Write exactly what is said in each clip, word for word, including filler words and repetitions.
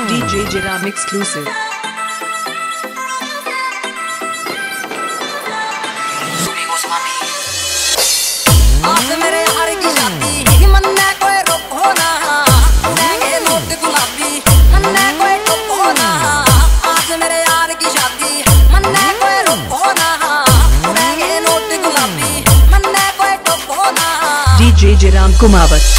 D J Jiram exclusive. आज मेरे यार की शादी मन्ने कोई रोको ना, लेंगे नोट गुलाबी मन्ने कोई टोको ना। आज मेरे यार की शादी मन्ने कोई रोको ना, लेंगे नोट गुलाबी मन्ने कोई टोको ना। D J Jiram Kumawat.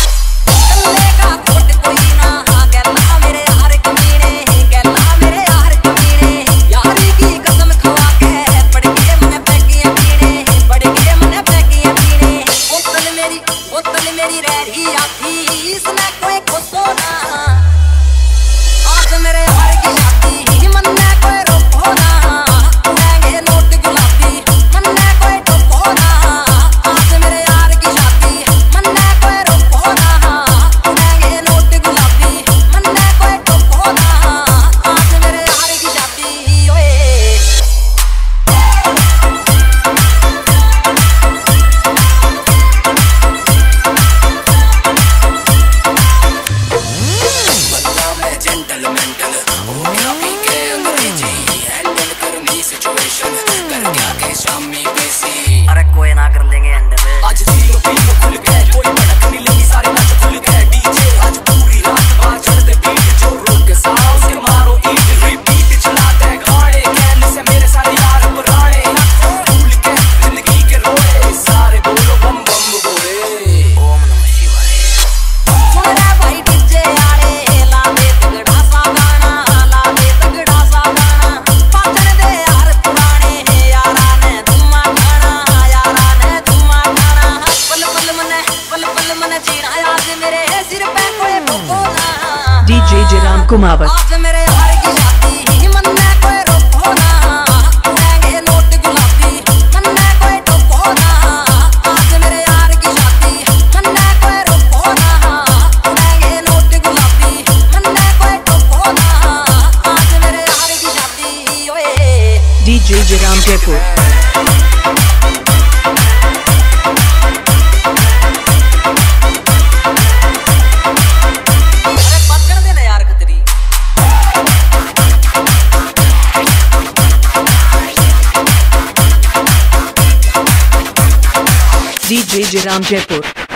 अरे कोई ना कर लेंगे हैंडल। आज जीरो पीरो खुल गए, कोई भड़क नहीं लगी, सारे नाच खुल गए। डीजे आज पूरी रात बाहर चढ़ते बीट, जो रोक के साउंड से मारो ईट रिपीट चलाते हैं गाने। कैन से मेरे सारे यार पुराने भूल के जिंदगी के रोए, सारे बोलो बम बम बोले ओम नमः शिवाय। सुन रे भाई डीजे आड़े ला दे तगड़ा सा गाना, ला दे तगड़ा सा गाना। पाचन दे यार पुराने यारा ने धुमा गाना, यारा ने धुमा गाना। पल पल मने पल पल मने जीना आज मेरे सिर पे कोई रोको ना। D J Jiram Kumawat. आज मेरे यार की शादी मन्ने कोई रोको ना, लेंगे नोट गुलाबी मन्ने कोई टोको ना। आज मेरे यार की शादी मन्ने कोई रोको ना, लेंगे नोट गुलाबी मन्ने कोई टोको ना। आज मेरे यार की शादी ओए। D J Jiram Jaipur. D J Jiram Jaipur.